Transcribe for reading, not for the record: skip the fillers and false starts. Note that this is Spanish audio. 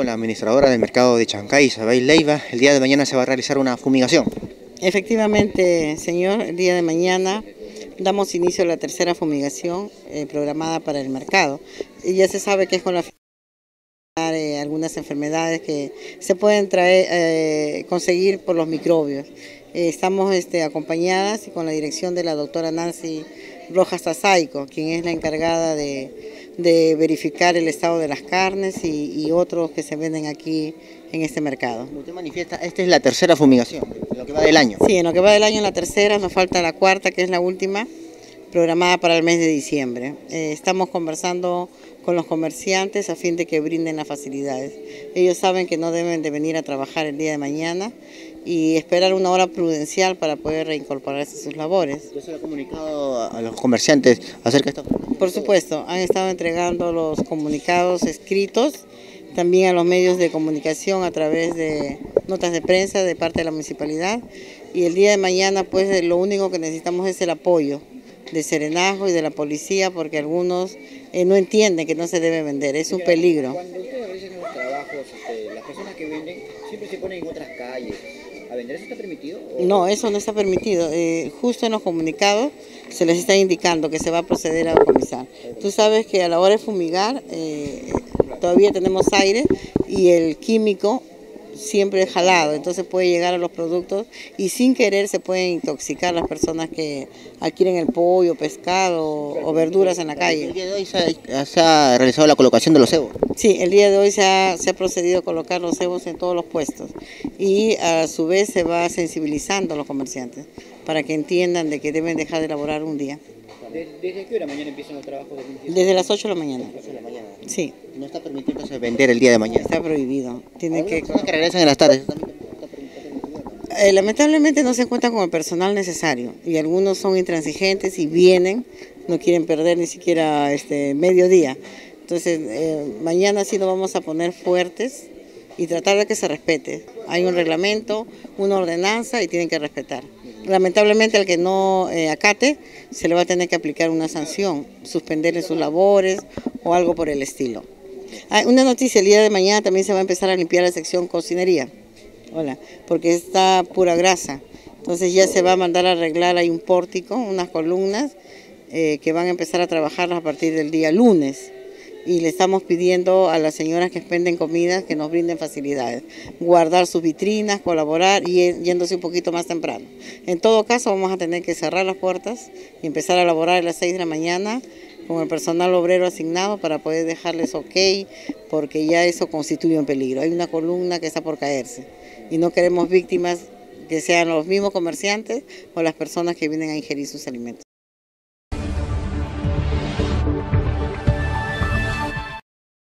con la administradora del mercado de Chancay, Isabel Leiva. El día de mañana se va a realizar una fumigación. Efectivamente, señor, el día de mañana damos inicio a la tercera fumigación programada para el mercado. Y ya se sabe que es con la algunas enfermedades que se pueden conseguir por los microbios. Estamos acompañadas y con la dirección de la doctora Nancy Rojas Tazaico, quien es la encargada de verificar el estado de las carnes y otros que se venden aquí en este mercado. Como usted manifiesta, esta es la tercera fumigación, en lo que va del año. Sí, en lo que va del año la tercera, nos falta la cuarta, que es la última, programada para el mes de diciembre. Estamos conversando con los comerciantes a fin de que brinden las facilidades. Ellos saben que no deben de venir a trabajar el día de mañana y esperar una hora prudencial para poder reincorporarse a sus labores. ¿Ya se lo ha comunicado a los comerciantes acerca de esto? Por supuesto, han estado entregando los comunicados escritos, también a los medios de comunicación a través de notas de prensa de parte de la municipalidad, y el día de mañana pues lo único que necesitamos es el apoyo de Serenazgo y de la policía, porque algunos no entienden que no se debe vender, es un peligro. Cuando ustedes realizan los trabajos, las personas que venden siempre se ponen en otras calles a vender. ¿Eso está permitido? No, eso no está permitido. Justo en los comunicados se les está indicando que se va a proceder a decomisar. Tú sabes que a la hora de fumigar todavía tenemos aire y el químico siempre es jalado, entonces puede llegar a los productos y sin querer se pueden intoxicar las personas que adquieren el pollo, pescado o verduras en la calle. ¿El día de hoy se ha realizado la colocación de los cebos? Sí, el día de hoy se ha procedido a colocar los cebos en todos los puestos y a su vez se va sensibilizando a los comerciantes para que entiendan de que deben dejar de elaborar un día. ¿Desde qué hora mañana empiezan los trabajos? Desde las 8 de la mañana. 8 de la mañana. Sí. No está permitido entonces vender el día de mañana. Está prohibido. Tiene que regresan en las tardes. Lamentablemente no se cuenta con el personal necesario y algunos son intransigentes y vienen, no quieren perder ni siquiera mediodía. Entonces mañana sí nos vamos a poner fuertes y tratar de que se respete. Hay un reglamento, una ordenanza y tienen que respetar. Lamentablemente al que no acate se le va a tener que aplicar una sanción, suspenderle sus labores o algo por el estilo. Una noticia, el día de mañana también se va a empezar a limpiar la sección cocinería, porque está pura grasa. Entonces ya se va a mandar a arreglar, hay un pórtico, unas columnas que van a empezar a trabajarlas a partir del día lunes. Y le estamos pidiendo a las señoras que expenden comidas que nos brinden facilidades, guardar sus vitrinas, colaborar y yéndose un poquito más temprano. En todo caso vamos a tener que cerrar las puertas y empezar a elaborar a las 6 de la mañana con el personal obrero asignado para poder dejarles ok, porque ya eso constituye un peligro. Hay una columna que está por caerse y no queremos víctimas que sean los mismos comerciantes o las personas que vienen a ingerir sus alimentos.